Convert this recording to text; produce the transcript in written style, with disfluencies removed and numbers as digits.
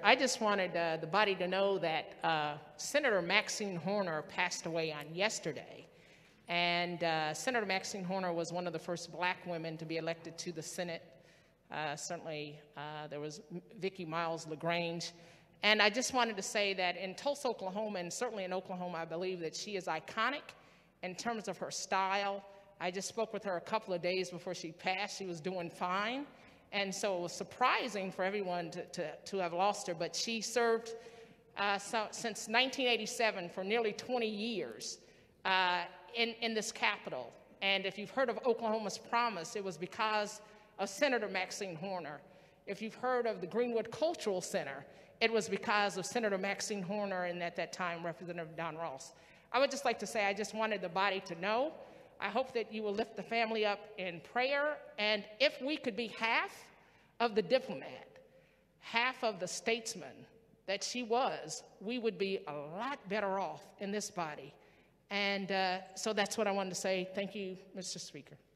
I just wanted the body to know that Senator Maxine Horner passed away on yesterday. And Senator Maxine Horner was one of the first black women to be elected to the Senate. Certainly, there was Vicki Miles LaGrange. And I just wanted to say that in Tulsa, Oklahoma, and certainly in Oklahoma, I believe that she is iconic in terms of her style. I just spoke with her a couple of days before she passed. She was doing fine. And so it was surprising for everyone to have lost her. But she served since 1987 for nearly 20 years in this Capitol. And if you've heard of Oklahoma's Promise, it was because of Senator Maxine Horner. If you've heard of the Greenwood Cultural Center, it was because of Senator Maxine Horner and at that time, Representative Don Ross. I would just like to say I just wanted the body to know. I hope that you will lift the family up in prayer. And if we could be half of the diplomat, half of the statesman that she was, we would be a lot better off in this body. And so that's what I wanted to say. Thank you, Mr. Speaker.